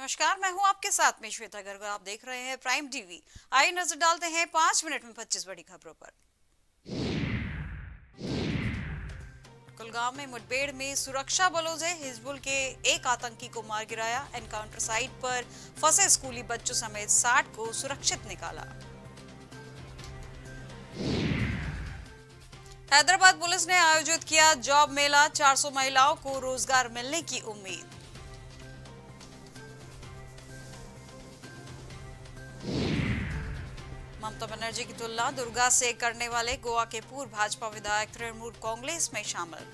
नमस्कार, मैं हूं आपके साथ में श्वेता गर्ग। आप देख रहे हैं प्राइम टीवी। आइए नजर डालते हैं 5 मिनट में 25 बड़ी खबरों पर। कुलगाम में मुठभेड़ में सुरक्षा बलों से हिजबुल के एक आतंकी को मार गिराया। एनकाउंटर साइट पर फंसे स्कूली बच्चों समेत 60 को सुरक्षित निकाला। हैदराबाद पुलिस ने आयोजित किया जॉब मेला। 400 महिलाओं को रोजगार मिलने की उम्मीद। ममता बनर्जी की तुलना दुर्गा से करने वाले गोवा के पूर्व भाजपा विधायक तृणमूल कांग्रेस में शामिल।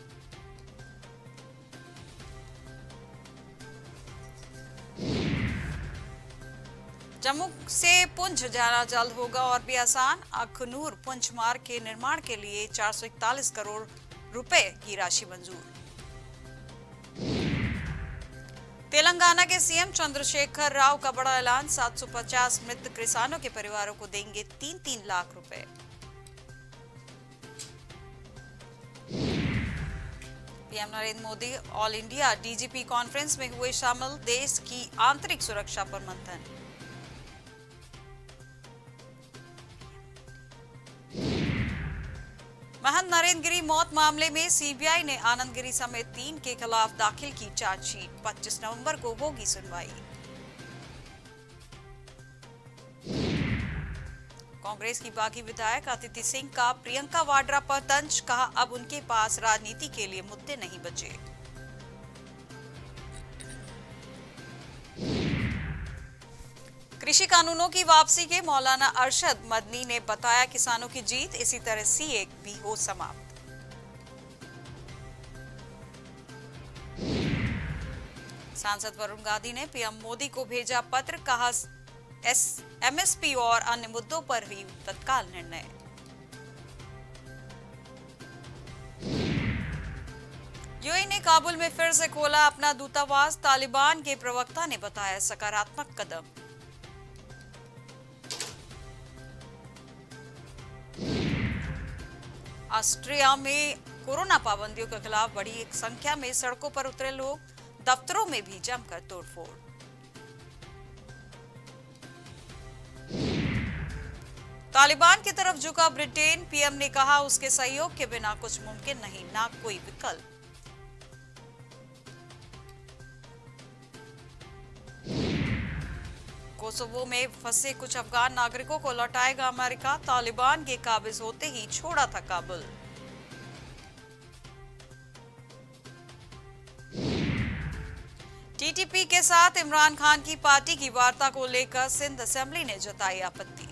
जम्मू से पुंछ जाना जल्द होगा और भी आसान। अखनूर पुंछ मार्ग के निर्माण के लिए 441 करोड़ रुपए की राशि मंजूर। तेलंगाना के सीएम चंद्रशेखर राव का बड़ा ऐलान। 750 मृत किसानों के परिवारों को देंगे 3-3 लाख रुपए। PM Narendra Modi all India DGP conference में हुए शामिल। देश की आंतरिक सुरक्षा पर मंथन। महंत नरेंद्र गिरी मौत मामले में सीबीआई ने आनंद गिरी समेत 3 के खिलाफ दाखिल की चार्जशीट। 25 नवंबर को होगी सुनवाई। कांग्रेस की बागी विधायक अदिति सिंह का प्रियंका वाड्रा पर तंज। कहा, अब उनके पास राजनीति के लिए मुद्दे नहीं बचे। कृषि कानूनों की वापसी के मौलाना अरशद मदनी ने बताया, किसानों की जीत। इसी तरह सीए भी हो समाप्त। सांसद वरुण गांधी ने पीएम मोदी को भेजा पत्र। कहा, एमएसपी और अन्य मुद्दों पर हुई तत्काल निर्णय। यूएई ने काबुल में फिर से खोला अपना दूतावास। तालिबान के प्रवक्ता ने बताया सकारात्मक कदम। ऑस्ट्रिया में कोरोना पाबंदियों के खिलाफ बड़ी संख्या में सड़कों पर उतरे लोग। दफ्तरों में भी जमकर तोड़फोड़। तालिबान की तरफ झुका ब्रिटेन। पीएम ने कहा, उसके सहयोग के बिना कुछ मुमकिन नहीं, ना कोई विकल्प। कोसोवो में फंसे कुछ अफगान नागरिकों को लौटाएगा अमेरिका। तालिबान के काबिज होते ही छोड़ा था काबुल। टीटीपी के साथ इमरान खान की पार्टी की वार्ता को लेकर सिंध असेंबली ने जताई आपत्ति।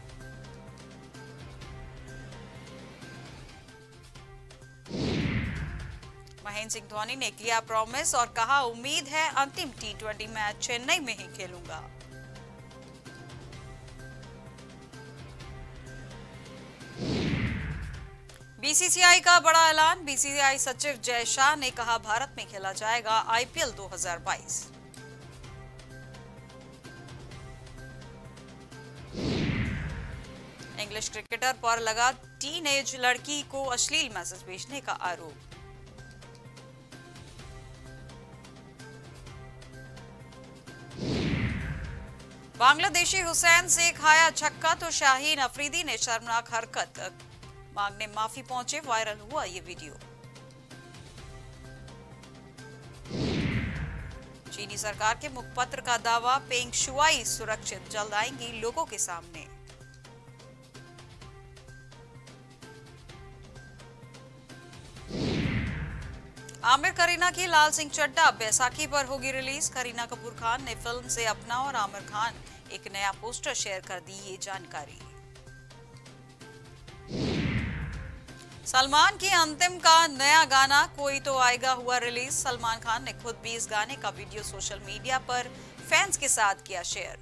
महेंद्र सिंह धोनी ने किया प्रॉमिस और कहा, उम्मीद है अंतिम टी20 मैच चेन्नई में ही खेलूंगा। बीसीसीआई का बड़ा ऐलान। बीसीसीआई सचिव जय शाह ने कहा, भारत में खेला जाएगा आईपीएल 2022। इंग्लिश क्रिकेटर पर लगा टीनएज लड़की को अश्लील मैसेज भेजने का आरोप। बांग्लादेशी हुसैन से खाया छक्का तो शाहीन अफरीदी ने शर्मनाक हरकत मांगने माफी पहुंचे। वायरल हुआ ये वीडियो। चीनी सरकार के मुखपत्र का दावा, पेंग शुआई सुरक्षित, जल्द आएंगी लोगों के सामने। आमिर करीना की लाल सिंह चड्ढा बैसाखी पर होगी रिलीज। करीना कपूर खान ने फिल्म से अपना और आमिर खान एक नया पोस्टर शेयर कर दी ये जानकारी। सलमान की अंतिम का नया गाना कोई तो आएगा हुआ रिलीज। सलमान खान ने खुद भी इस गाने का वीडियो सोशल मीडिया पर फैंस के साथ किया शेयर।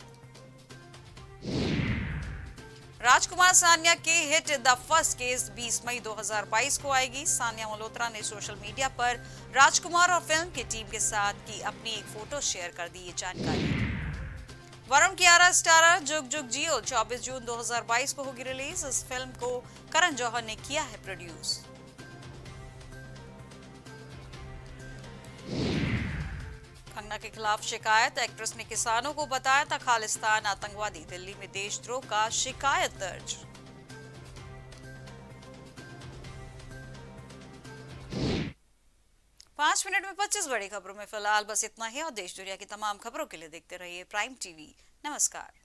राजकुमार सानिया के हिट द फर्स्ट केस 20 मई 2022 को आएगी। सानिया मल्होत्रा ने सोशल मीडिया पर राजकुमार और फिल्म की टीम के साथ की अपनी एक फोटो शेयर कर दी ये जानकारी। वरुण कियारा स्टारर जुग जुग जियो 24 जून 2022 को होगी रिलीज। इस फिल्म को करण जौहर ने किया है प्रोड्यूस। कंगना के खिलाफ शिकायत। एक्ट्रेस ने किसानों को बताया था खालिस्तान आतंकवादी। दिल्ली में देशद्रोह का शिकायत दर्ज। पांच मिनट में 25 बड़ी खबरों में फिलहाल बस इतना ही और देश दुनिया की तमाम खबरों के लिए देखते रहिए प्राइम टीवी। नमस्कार।